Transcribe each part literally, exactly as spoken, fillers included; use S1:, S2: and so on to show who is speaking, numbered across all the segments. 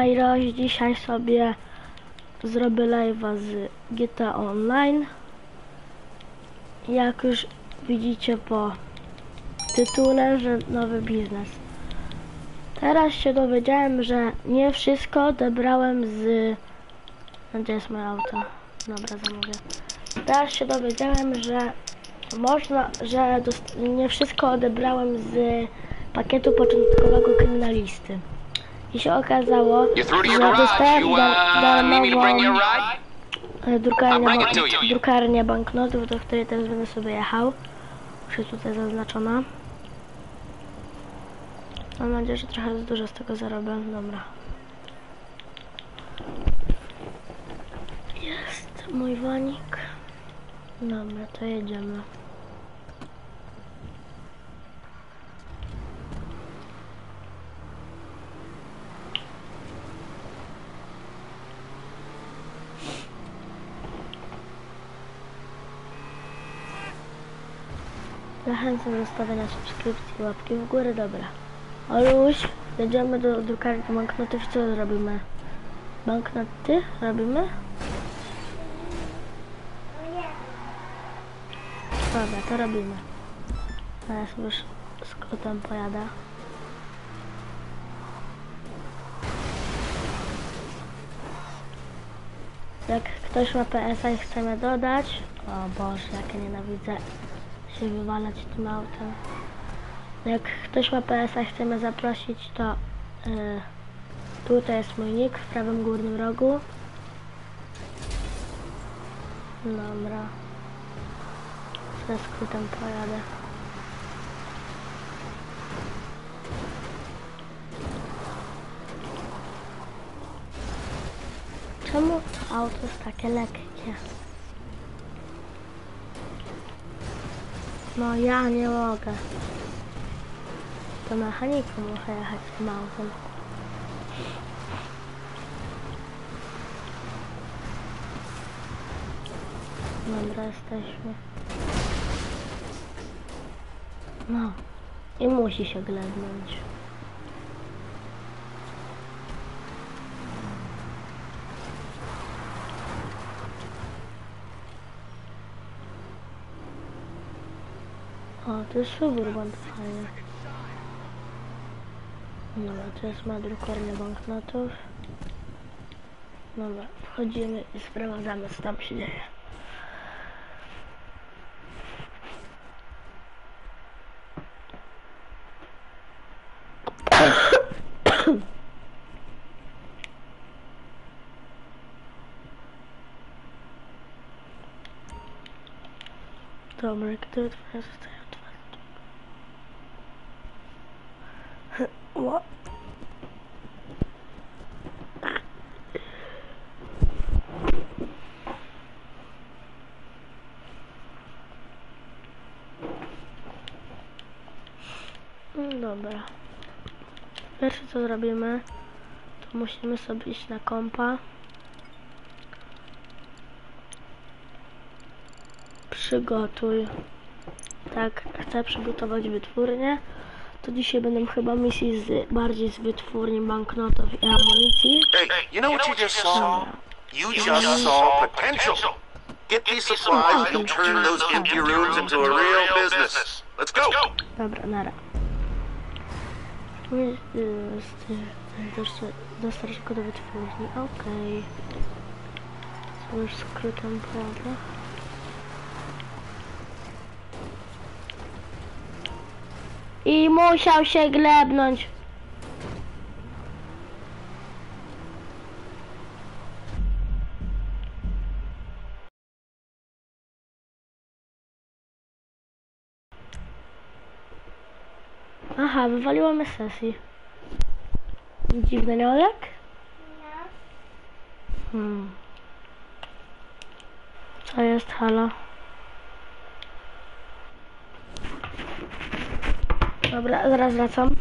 S1: Iroś, dzisiaj sobie zrobię live'a z G T A Online. Jak już widzicie po tytule, że nowy biznes. Teraz się dowiedziałem, że nie wszystko odebrałem z... Gdzie jest moje auto? Dobra, zamówię. Teraz się dowiedziałem, że można, że nie wszystko odebrałem z pakietu początkowego kryminalisty. I się okazało, że dostałem darmową drukarnię, drukarnię banknotów, do której teraz będę sobie jechał. Już jest tutaj zaznaczona. Mam nadzieję, że trochę dużo z tego zarobię. Dobra. Jest mój wanik. Dobra, to jedziemy. Zachęcam do zostawienia subskrypcji i łapki w górę. Dobra. Oluś, jedziemy do drukarni banknotów. Co zrobimy? Banknoty robimy? Dobra, to robimy. Teraz już skrótem pojadę. Jak ktoś ma P S a i chce mnie dodać, o Boże, jak ja nienawidzę się wywalać tym autem. Jak ktoś ma P S a i chce mnie zaprosić, to yy, tutaj jest mój nick w prawym górnym rogu. Dobra. Ze skrótem pojadę. Czemu to auto jest takie lekkie? No ja nie mogę. To mechaniku muszę jechać z tym autem. Dobra, jesteśmy. No. I musi się glebnąć. O, to jest Suburban, fajnie. Dobra, to jest ma drukarnia banknotów. Dobra, wchodzimy i sprawdzamy, co tam się dzieje. Dobra, gdy otworzę, zostaje otwarty. What? Dobra. Pierwsze co zrobimy, to musimy sobie iść na kompa. Przygotuj. Tak, chcę przygotować wytwórnię. To dzisiaj będą chyba misji z, bardziej z wytwórni banknotów i amunicji.
S2: Hey, you know what you just saw? You just saw potential. Get these supplies and turn those empty rooms into a real business. Let's go!
S1: Dobra, nara. Dostarcz go do wytwórni, okej. Okay. Już skrótem prawda. I musiał się glebnąć. Aha, wywaliło mnie z sesji. Dziwny niolek? Hmm. Co jest, halo? Dobra, zaraz wracam.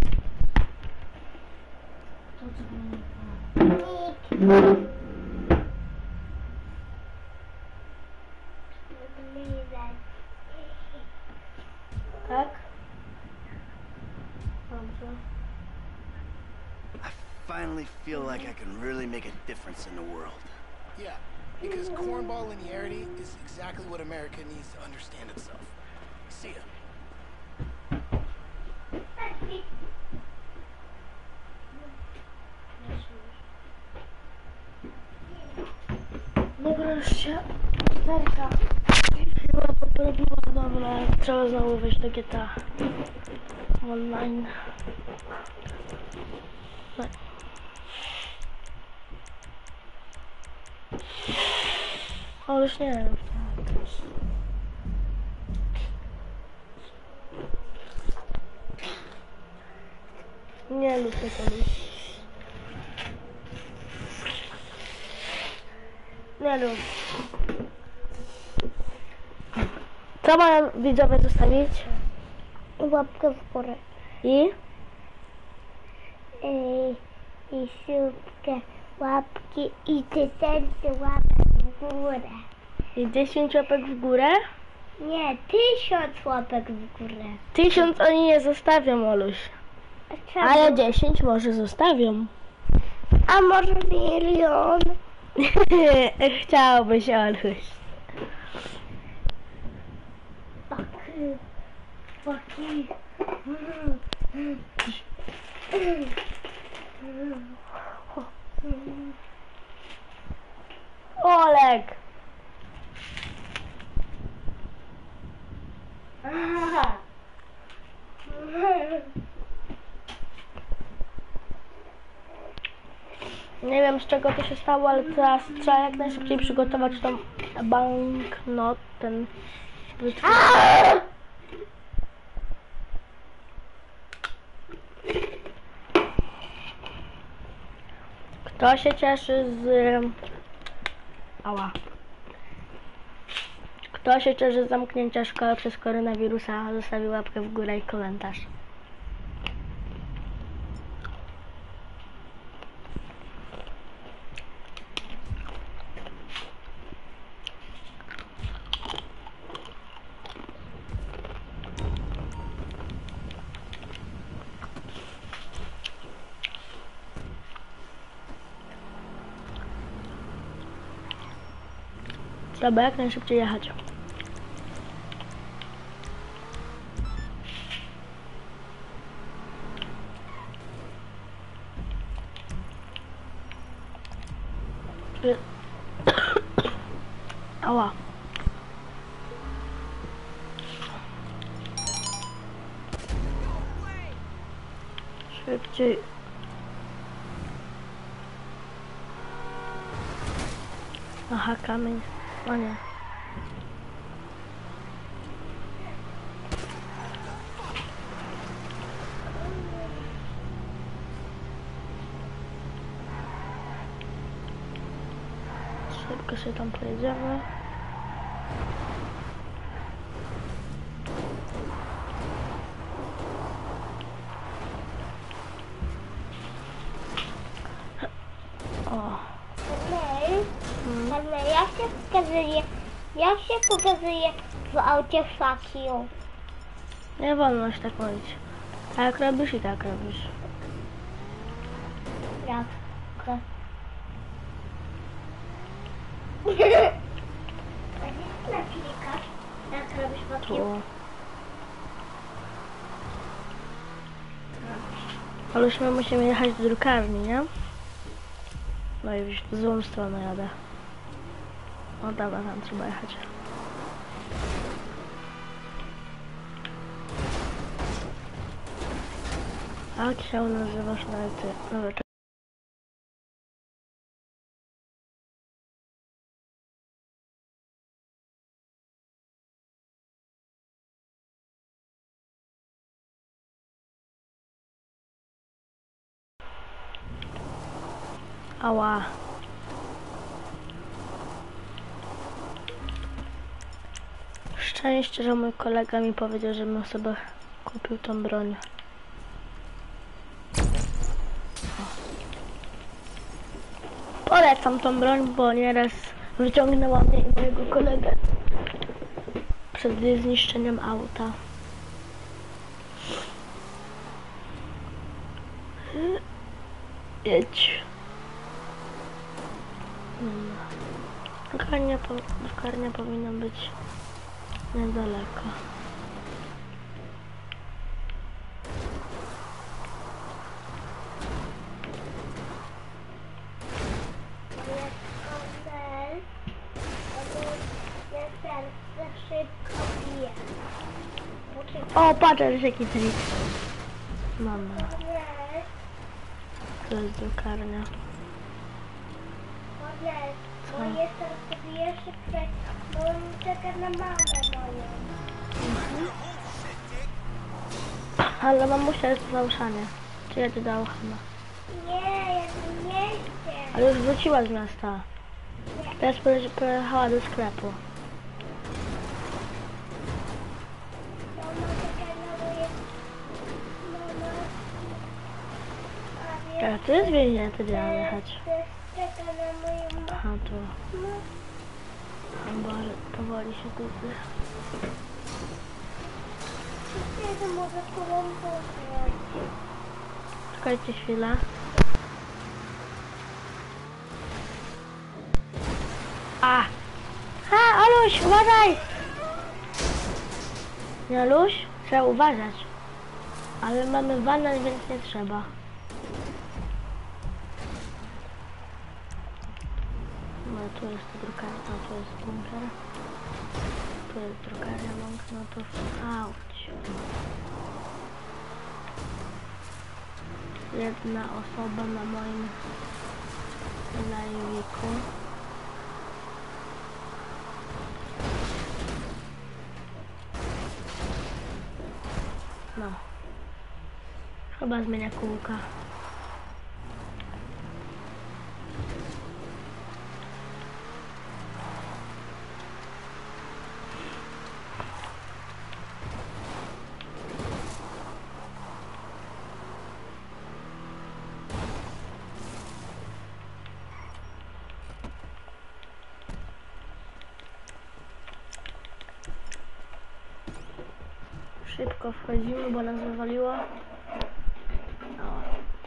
S1: Tak? Dobrze.
S3: finally feel like I can really make a difference in the world.
S4: Yeah, because cornball linearity is exactly what America needs to understand itself. See ya.
S1: Dobra, już się zerka chyba poprawiła. Dobra, trzeba znowu wejść do G T A Online. No. O, już nie wiem. Nie lubię tego. Nie lubię. Co mają widzowie zostawić?
S5: Łapkę w górę.
S1: I?
S5: Ej, i subkę, łapki i tysiące łapek w górę.
S1: I dziesięć łapek w górę?
S5: Nie, tysiąc łapek w górę.
S1: Tysiąc oni nie zostawią, Oluś.
S5: A czemu?
S1: Ale dziesięć może zostawią.
S5: A może milion?
S1: Chciałbyś, Oluś.
S5: Paki. Paki.
S1: Olek!
S5: Aha.
S1: Nie wiem, z czego to się stało, ale teraz trzeba jak najszybciej przygotować tą banknot, ten wytwór. Kto się cieszy z... Ała. Kto się cieszy z zamknięcia szkoły przez koronawirusa, zostawi łapkę w górę i komentarz. Trzeba jak najszybciej jechać. Ała. Szybciej. Aha, kamień. O nie. Szybko się tam pojedziemy. O.
S5: Ej, ale jak się pokazuje, jak się pokazuje w aucie fakią?
S1: Nie wolno się tak mówić. A jak robisz i tak robisz.
S5: Jak? Klikasz, jak robisz fakią?
S1: Tu. Ale już my musimy jechać do drukarni, nie? No i już w złą stronę jadę. O dobra, tam trzeba jechać. Jak się nazywasz na ty? Dobra, czekaj. Ała. Szczęście, że mój kolega mi powiedział, żebym sobie kupił tą broń. Polecam tą broń, bo nieraz wyciągnęła mnie i mojego kolegę przed zniszczeniem auta. Jedź. Drukarnia, po, drukarnia powinna być niedaleko. O, patrz, jaki trik. Mama. To jest drukarnia.
S5: Co? Bo jestem sobie jeszcze przed, bo on czeka na mamę moją.
S1: Ale mamusia jest w Auszanie. Czy ja ci dał chyba?
S5: Nie, ja tu nie chcę.
S1: Ale już wróciła z miasta. Teraz poje- pojechała do sklepu.
S5: Mama czeka na moje... Mama... A
S1: Ale
S5: więc
S1: to jest więzienie, to gdzie mam jechać?
S5: też czeka na moją mamę.
S1: Aha, tu. O Boże, powoli się gubię.
S5: Kiedy mogę tobą poznać?
S1: Czekajcie chwilę. A! Ha, Oluś, uważaj! Nie, Oluś? Trzeba uważać. Ale mamy wanę, więc nie trzeba. No, tu jest to drukarnia, no, tu jest bunker. Tu jest drukarnia, no to... Auć. Jedna osoba na moim live'iku. No. Chyba zmienia kółka. Szybko wchodzimy, bo nas wywaliło. O.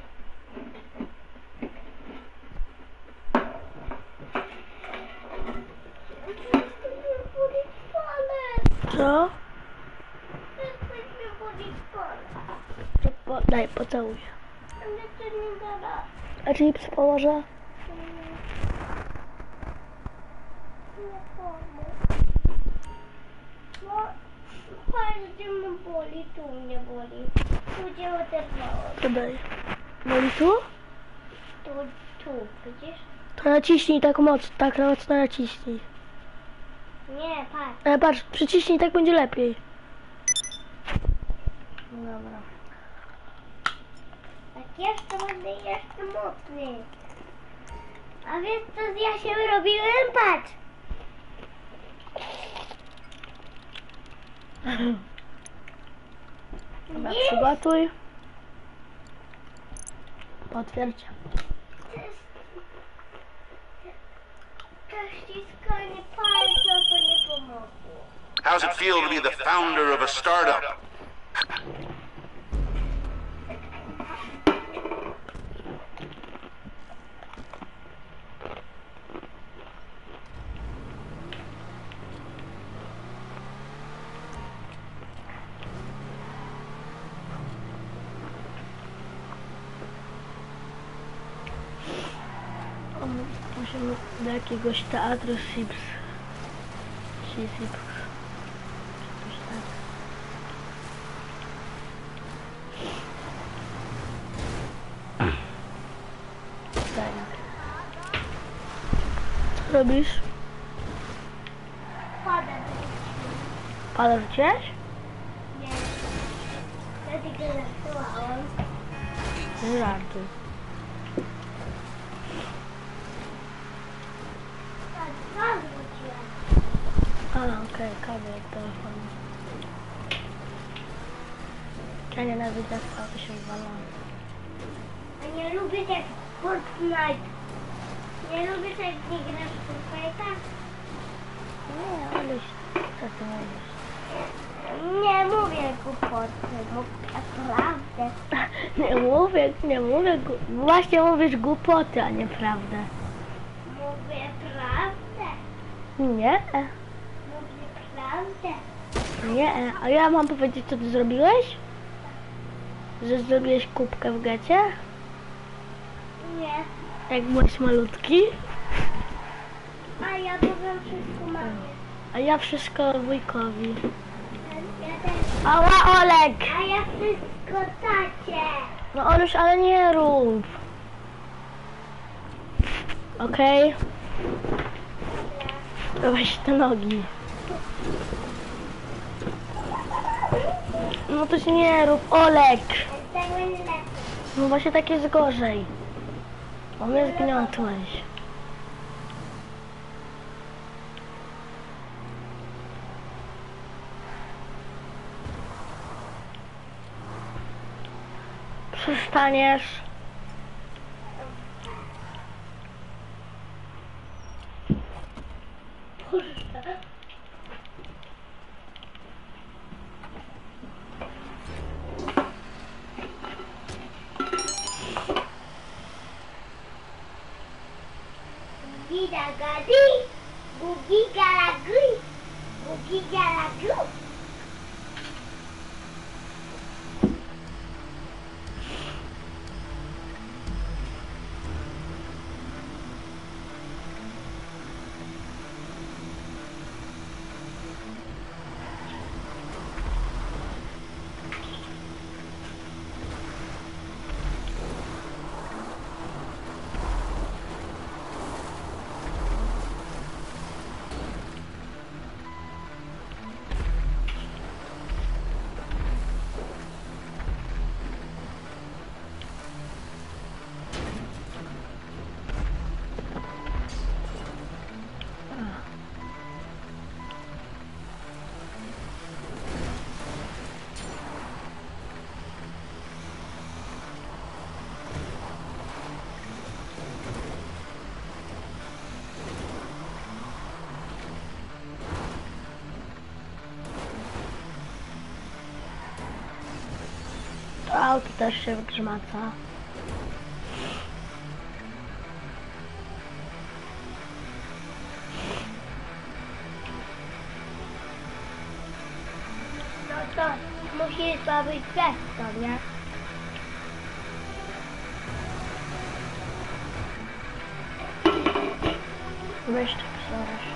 S1: Co?
S5: Jesteśmy policzkole.
S1: Po, daj, pocałuj się.
S5: Ale to nie da rady.
S1: A chips pomoże?
S5: Nie pomóc. No, fajnie, gdzie mnie boli, tu mnie boli. Tu gdzie oderwało.
S1: To daj. Boli tu?
S5: Tu, tu, widzisz?
S1: To naciśnij tak mocno, tak mocno naciśnij.
S5: Nie, patrz.
S1: Ale patrz, przyciśnij, tak będzie lepiej. Dobra.
S5: Tak jeszcze będę jeszcze mocniej. A wiesz co ja się robiłem? Patrz.
S1: Dobra,
S5: Nie.
S1: przygotuj. Potwierdź.
S5: To ściskanie palca to nie pomogło.
S2: How's it feel to be the founder of a startup?
S1: O, musimy do jakiegoś teatru Sips. Sips. Coś tak. Daj. Co robisz?
S5: Pada.
S1: Pada rzuciłeś?
S5: Nie. Ja tylko zasyłałam.
S1: Nie żartuj.
S5: Tak, sam wróciłam.
S1: A, okej, okay, kabel od telefonu. Ja nienawidzę, to się wala.
S5: A nie lubię tak Fortnite. Nie lubię tak, nie grasz w Fortnite'a.
S1: Nie, ale co ty mówisz?
S5: Nie mówię głupoty, mówię prawdę.
S1: Nie mówię, nie mówię, gu- właśnie mówisz głupoty, a nie prawdę.
S5: Mówię prawdę.
S1: Nie,
S5: Mówię prawdę.
S1: nie. A ja mam powiedzieć, co ty zrobiłeś? Że zrobiłeś kubkę w gecie?
S5: Nie.
S1: Jak byłeś malutki?
S5: A ja powiem wszystko mamie.
S1: A ja wszystko wujkowi.
S5: Ja też.
S1: Ała, Olek!
S5: A ja wszystko tacie.
S1: No Oluś, ale nie rób. Okej? Weź te nogi. No to się nie rób, Olek!
S5: Tak będzie lepiej.
S1: No właśnie tak jest gorzej. O mnie zgniotłeś. Przestaniesz.
S5: Gida gadi. Gugi galagui. Gugi galagu.
S1: To auto też się wygrzmaca.
S5: No to musisz zrobić testo, nie?
S1: Weź to psorasz.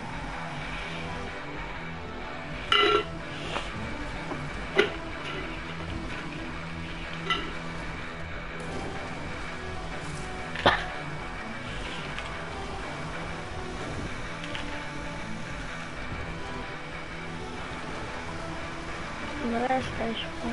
S1: No jesteśmy.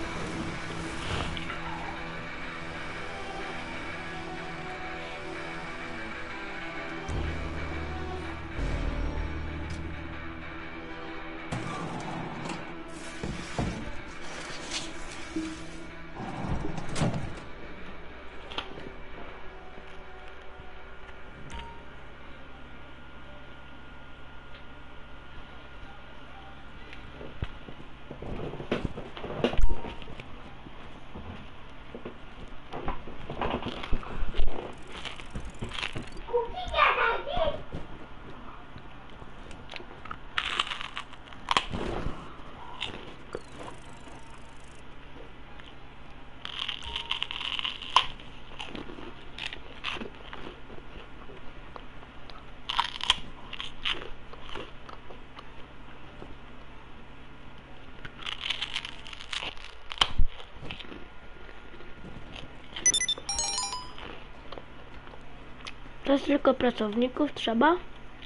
S5: Gugi galagi.
S1: To jest tylko pracowników trzeba.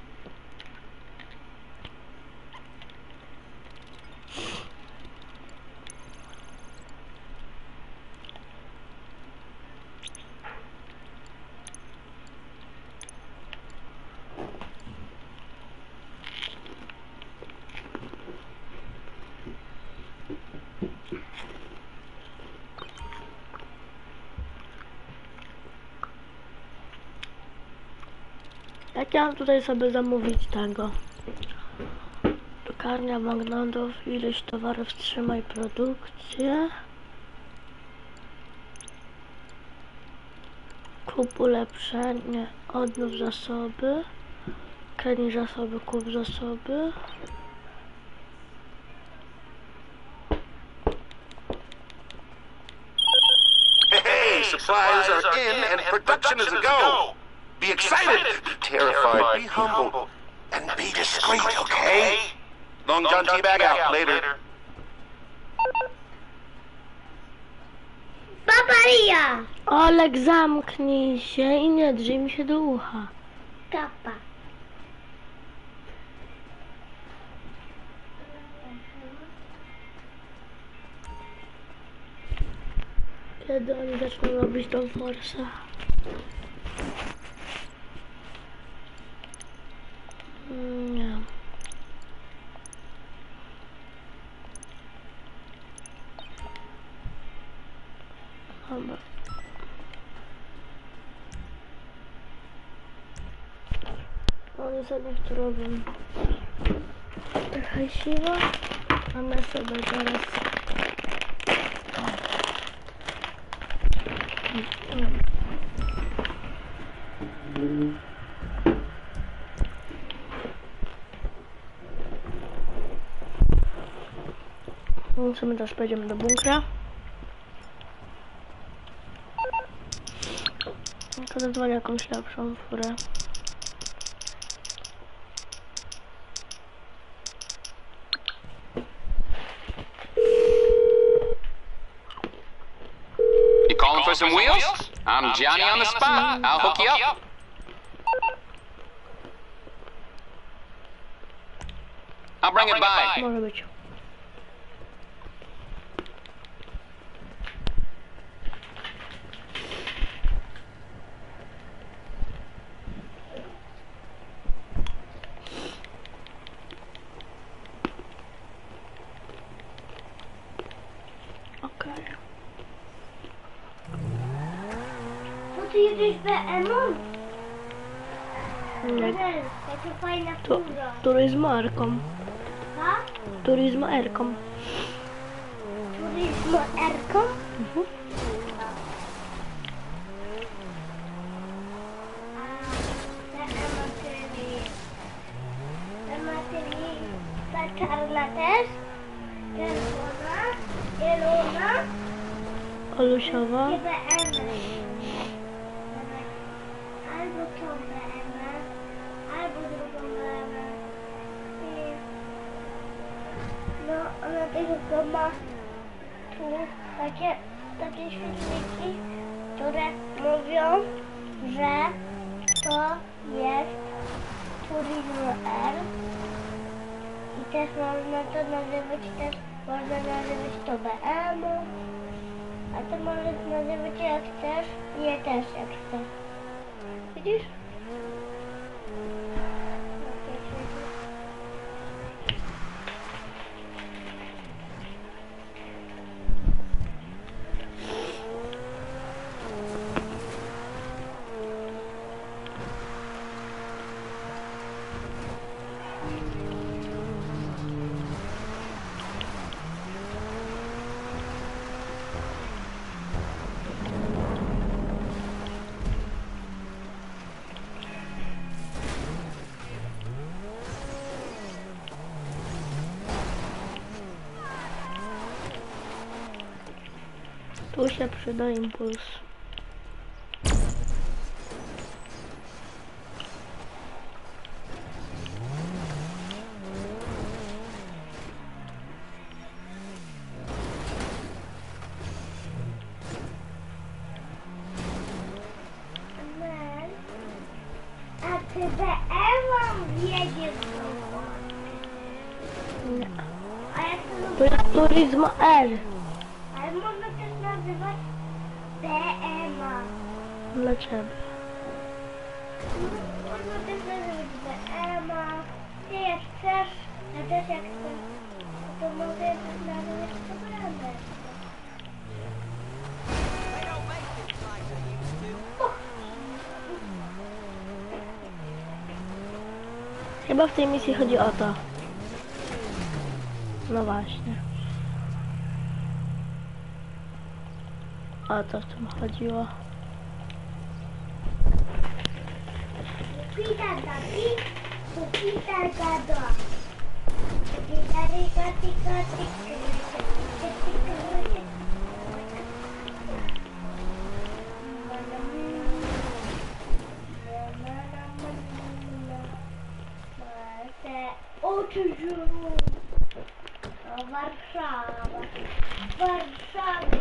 S1: Jak ja mam tutaj sobie zamówić tego? Piekarnia McDonald's, ileś towarów, wstrzymaj produkcję. Kup ulepszenie, odnów zasoby. Kenny zasoby, kup zasoby.
S2: Hey, supplies are in and production is a go. Be excited, be terrified, be humble, and be discreet, okay? Long John T-Bag out. Later.
S5: Paparia!
S1: Olek, zamknij się i nie drzyj mi się do ucha.
S5: Kapa.
S1: Kiedy oni zaczną robić tą forsę? Mm, Nie. Dobra. Oni sobie tu robią trochę siła, a my sobie teraz my teraz pojedziemy do bunkra. Tylko zadzwonię jakąś lepszą furę.
S6: You calling for some wheels? I'm Johnny on the spot. I'll hook you up. I'll bring it by.
S1: Może być. Okej.
S5: No ty jedziesz B M-ą?
S1: Nie.
S5: Jaka fajna
S1: To
S5: fura.
S1: turyzm Erką.
S5: Ha?
S1: Turyzm Erką.
S5: Turyzmo Erką?
S1: Mhm.
S5: A ta Ema, czyli... Ema, czyli ta czarna też? Czerwona? Zielona?
S1: Olusiowa.
S5: Nie B M. Albo tą B M, albo drugą B M. I... No, ona tylko ma tu takie, takie świeczniki, które mówią, że to jest Turismo R. I też można to nazywać, też można nazywać to B M. A to możesz nazywać jak chcesz i ja też jak chcę. Widzisz?
S1: Tu się przyda impuls.
S5: Mel, a ty B M-ą wjedziesz do
S1: Nie.
S5: A jak to
S1: To jest turyzm R.
S5: Ale można też nazywać B M-a.
S1: Dlaczego?
S5: Można też nazywać B M-a. Ty jak chcesz, a też jak chcesz. To mogę też nazywać programem.
S1: Chyba w tej misji chodzi o to. No właśnie. O to w tym chodziło.
S5: Pita, Dati. Pupita gado. Tika tika tika tika. Oczy żółte. Warszawa. Warszawa.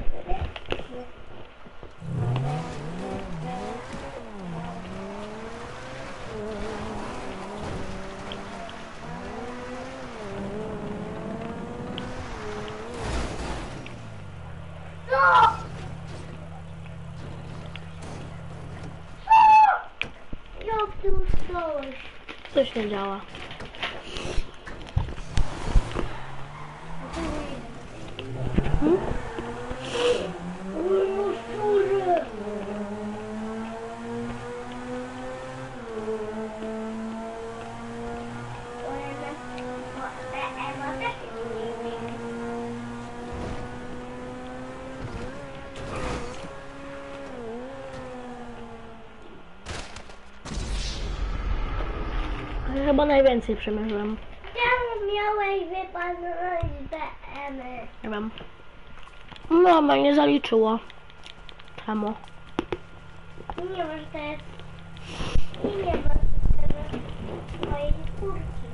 S5: Jak ty ustałeś?
S1: Coś nie działa. Hmm?
S5: No szczurze.
S1: Ja chyba najwięcej przemierzyłem.
S5: Czemu miałeś wypadnąć B M?
S1: Nie wiem. No, ma nie zaliczyło. Czemu?
S5: Nie masz teraz. I nie masz teraz mojej kurki.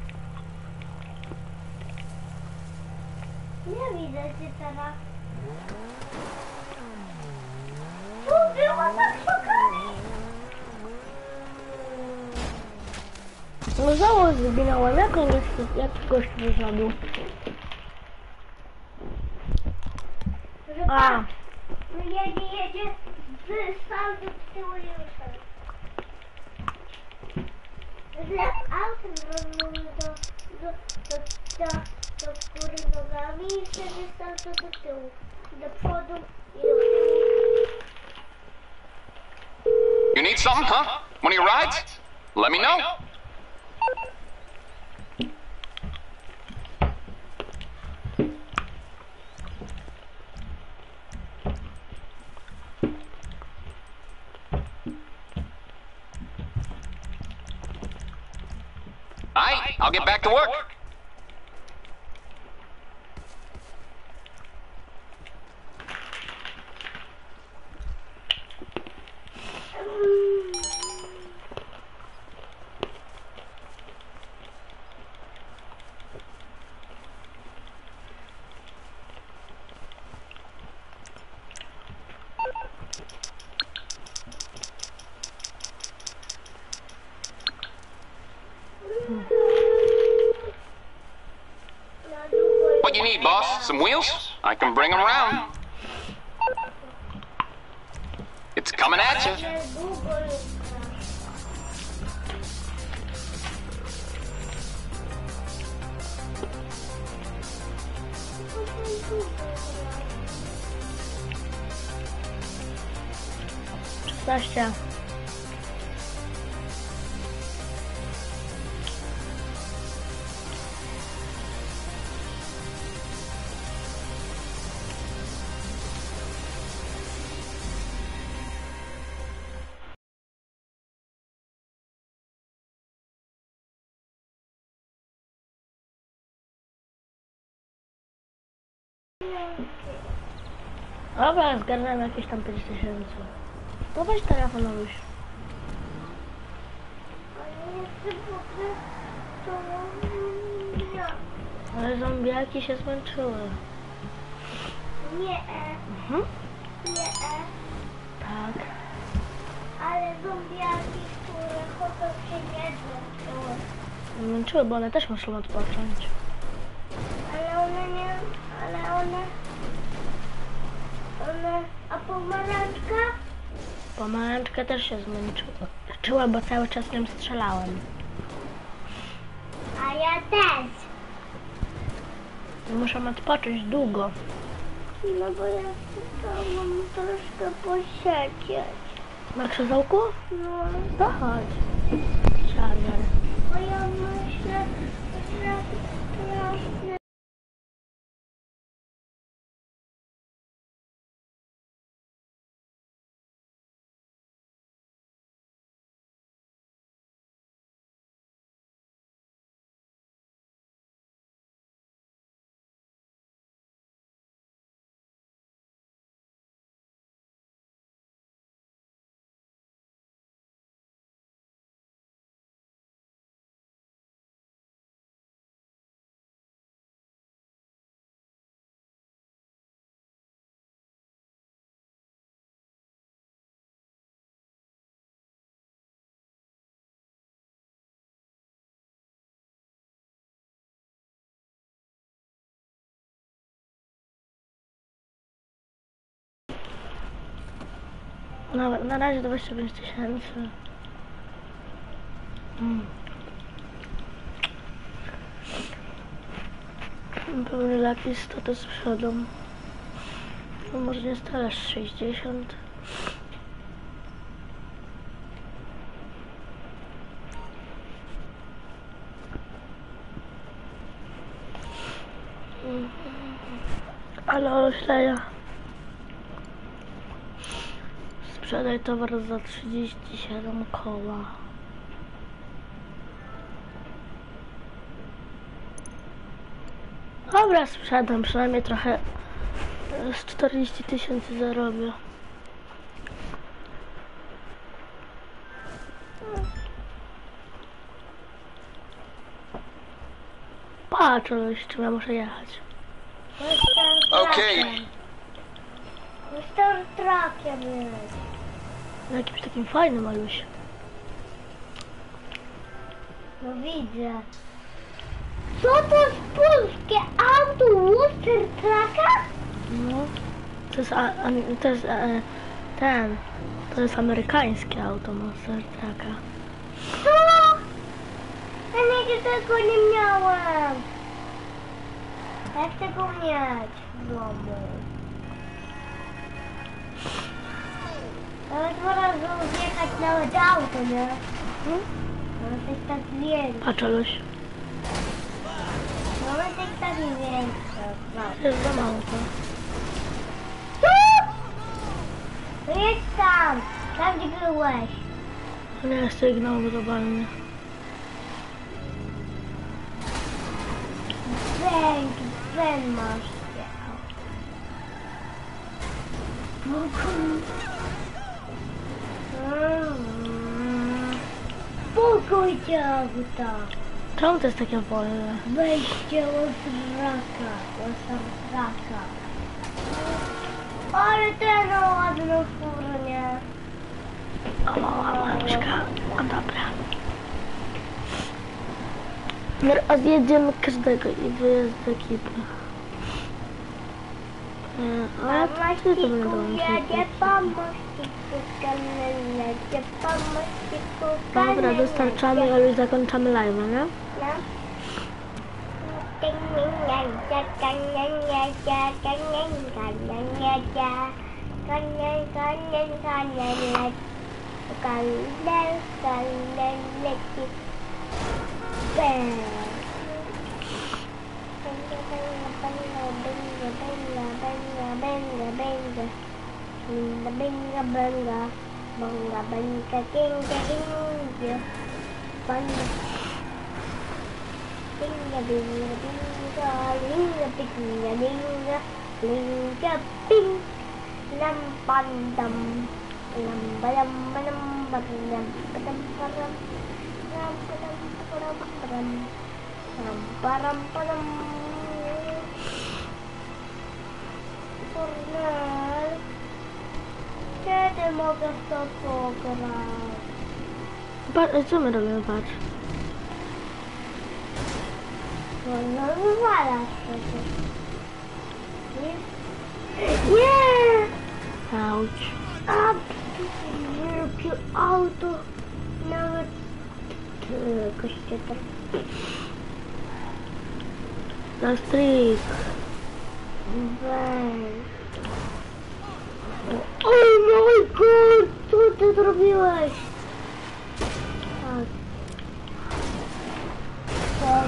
S5: Nie widzę cię teraz. Tu było tak szukane.
S1: No znowu zginąłem. Jak on jest, jak gość wyszedł?
S5: Że
S1: A,
S5: pan jedzie, jedzie, wystał do tyłu i wyszedł. Z autem rozumiem do, do, do, do, do góry nogami i wtedy stał to do tyłu, do przodu i do tyłu.
S6: You need something, huh? One of your rides? Let me know. Aye, I'll get back to work. What you need, boss? Some wheels? I can bring them around. It's coming at you.
S5: Nie długo już.
S1: szesnaście. Dobra, zgarnąłem jakieś tam pięć tysięcy. To weź telefon, Oluś.
S5: Ale nie chcę po prostu... Nie.
S1: Ale zombiaki się zmęczyły.
S5: Nie,
S1: Mhm.
S5: nie,
S1: Tak.
S5: ale zombiaki, które chodzą się nie zmęczyły.
S1: Zmęczyły, bo one też muszą odpocząć.
S5: Ale one nie, ale one, one, a pomarańczka?
S1: Pomarańczka też się zmęczyła. Czuła, bo cały czas nią strzelałem.
S5: A ja też.
S1: Muszę odpocząć długo.
S5: No bo ja chcę mam troszkę posiedzieć.
S1: Na krzesełku?
S5: No,
S1: To chodź. Siadaj.
S5: bo ja myślę, że strasznie
S1: Na, na razie dwadzieścia pięć tysięcy. Hmm. Pewnie lepiej sto to z przodu. No może nie stale sześćdziesiąt. Ale oleśleja. Sprzedaj towar za trzydzieści siedem koła. Dobra, sprzedam, przynajmniej trochę z czterdzieści tysięcy zarobię. Patrz, już czym ja muszę jechać.
S6: Okay.
S5: Star Truckiem jest.
S1: Jakimś takim fajnym, Aluś.
S5: No widzę. Co to jest polskie auto Star Trucka?
S1: No. To jest, a, a, to jest e, ten. To jest amerykańskie auto Monster Trucka.
S5: Co? Ja nigdy tego nie miałem. Ja chcę go mieć w domu. Nawet dwa razy wjechać nawet auto, nie?
S1: Hmm?
S5: Nawet jest tak większe.
S1: Patrz, Aluś.
S5: Nawet jest tak większe.
S1: To jest za mało to.
S5: Co? To jest tam. Tam gdzie byłeś.
S1: To nie jest sygnał globalny.
S5: Bęk, ben masz się. Spokójcie auta.
S1: Czemu to jest takie wolne?
S5: Weźcie osraka, osraka. Ale ten ma ładną furę, nie?
S1: O, mała mamuszka. O, dobra. Odjedziemy każdego i wyjazd z ekipy. Nie, ale
S5: Mama
S1: ty to będą
S5: jedzie po mościku, jedzie po mościku.
S1: Dobra, dostarczamy, ale już zakończamy live'a, nie?
S5: Benga benga benga benga kinga kinga benga binga binga binga linga binga binga linga bing lam pandam lam balam balam balam balam balam lam balam balam balam lam balam balam Fornal kiedy mogę w to pograć?
S1: Patrz, co my robimy, patrz.
S5: No, no wywalasz przecież. Nie? Nie!
S1: Auć.
S5: A, wielkie auto. Nawet jakoś się tak...
S1: Na street.
S5: Weź. Oh my god! Co ty zrobiłeś? Tak. Tak.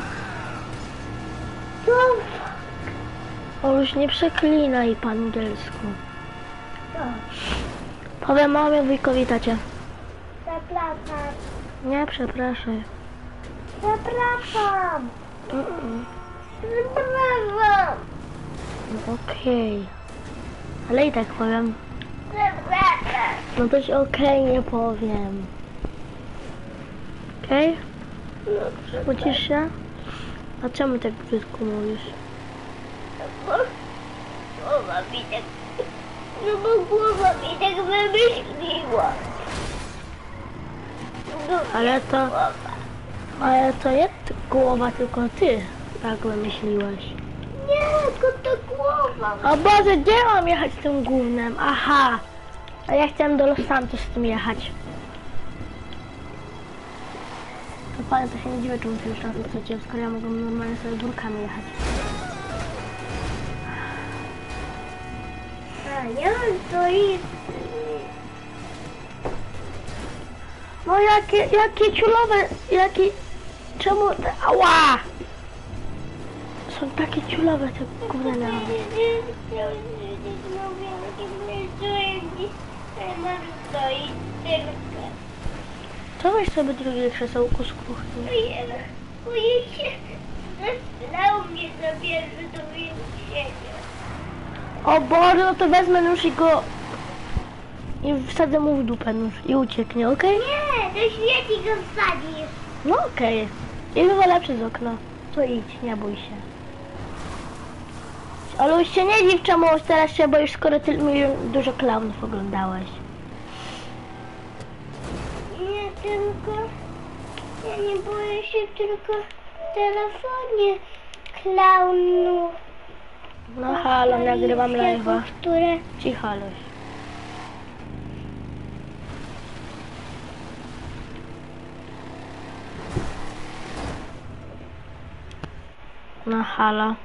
S5: Co?
S1: O, już nie przeklinaj po angielsku.
S5: Tak.
S1: Powiem mamie, wujkowi, tacie.
S5: Przepraszam.
S1: Nie, przepraszaj.
S5: Przepraszam.
S1: Mm-mm.
S5: Przepraszam.
S1: No, okej. Ale i tak powiem.
S5: Przepraszam.
S1: No toś okej, nie powiem. Okej? Kłócisz się? A czemu tak brzydko mówisz?
S5: Głowa mi tak... No bo głowa mi tak wymyśliła.
S1: Ale to... Ale to jest głowa, tylko ty tak wymyśliłeś.
S5: Nie, tylko to głowa.
S1: O Boże, gdzie mam jechać tym gównem? Aha! A ja chciałem do Los Santos z tym jechać. To panie, to się nie dziwię, czemu ty już raz chcecie, skoro ja mogę normalnie sobie górkami jechać.
S5: A, ja mam to i...
S1: No jakie, jakie ciulowe, jakie... Czemu... te- Ała! Są takie ciulowe te gówniane. To weź sobie drugie krzesełko z kuchni.
S5: Boję się, zastrzelał mnie za pierwszy do więzienia.
S1: O Boże, no to wezmę nóż i go... I wsadzę mu w dupę nóż i ucieknie, okej?
S5: Nie, do śmieci go wsadzisz.
S1: No okej. I wywalę przez okno. To idź, nie bój się. Ale już się nie dziw, czemu teraz się boisz, skoro ty mi dużo klaunów oglądałeś.
S5: Nie tylko, ja nie boję się tylko w telefonie klaunów.
S1: No halo, nagrywam live'a.
S5: Które...
S1: Cicho, Luś. No halo.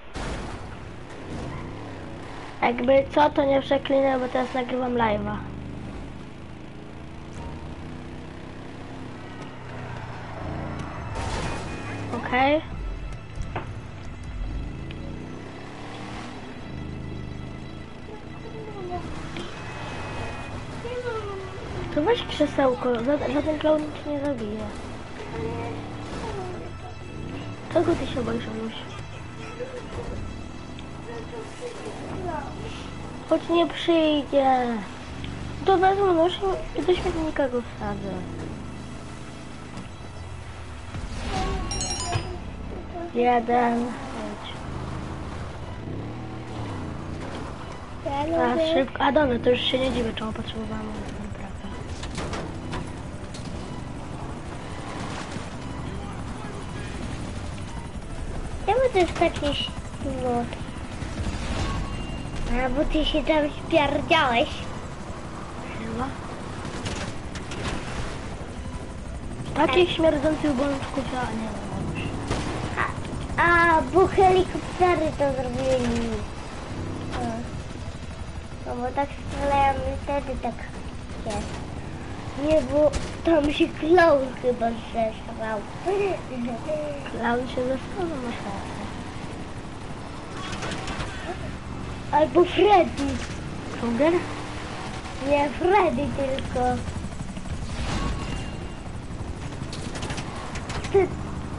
S1: Jakby co, to nie przeklinę, bo teraz nagrywam live'a. Okej. Okay. To weź krzesełko, żaden, żaden klaun cię nie zabije. Czego ty się boisz, Oluś? Choć nie przyjdzie. To wezmę nóż i do śmietnika go wsadzę. Jeden. Chodź. A szybko. A dobra, to już się nie dziwię, czemu potrzebowałam naprawę.
S5: Czemu to jest taki smut? A bo ty się tam spierdziałeś.
S1: Chyba. Takich śmierdzących bączków ja nie wiem.
S5: A, bo helikoptery to zrobili. No bo tak strzelają i wtedy tak jest. Nie, bo tam się klaun chyba zesrał.
S1: Klaun się zastanowił, masz rację.
S5: Albo Freddy.
S1: Kruger?
S5: Nie Freddy tylko. Ty.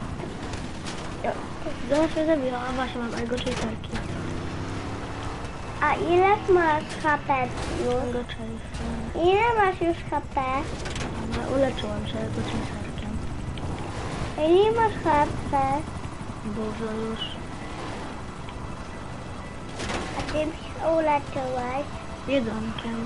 S1: Zaraz się zabiła, a właśnie mam jego chaserki.
S5: A ile masz H P już?
S1: Jego chaser.
S5: Ile masz już H P?
S1: No, uleczyłam się jego chaserkiem.
S5: A ile masz H P?
S1: Dużo już.
S5: A czym się uleczyłeś?
S1: Jedzonkiem.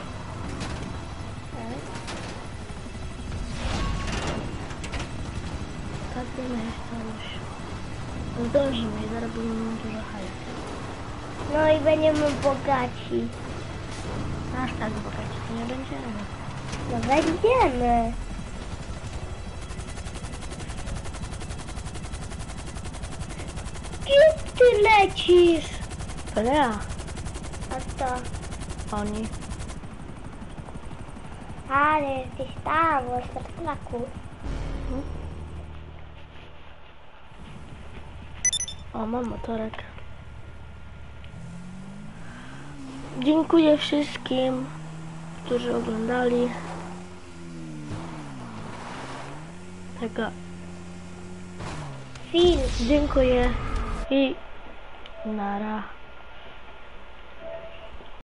S1: Takie miejsce już. Zdążymy i zaraz będziemy mieć dużo hajsu.
S5: No i będziemy bogaci.
S1: Aż tak bogaci to nie będziemy.
S5: No będziemy. Gdzie ty lecisz?
S1: To ja.
S5: A to?
S1: Oni.
S5: Ale jesteś tam, w Ostraku.
S1: O, mam motorek. Dziękuję wszystkim, którzy oglądali tego.
S5: Film.
S1: Dziękuję i nara.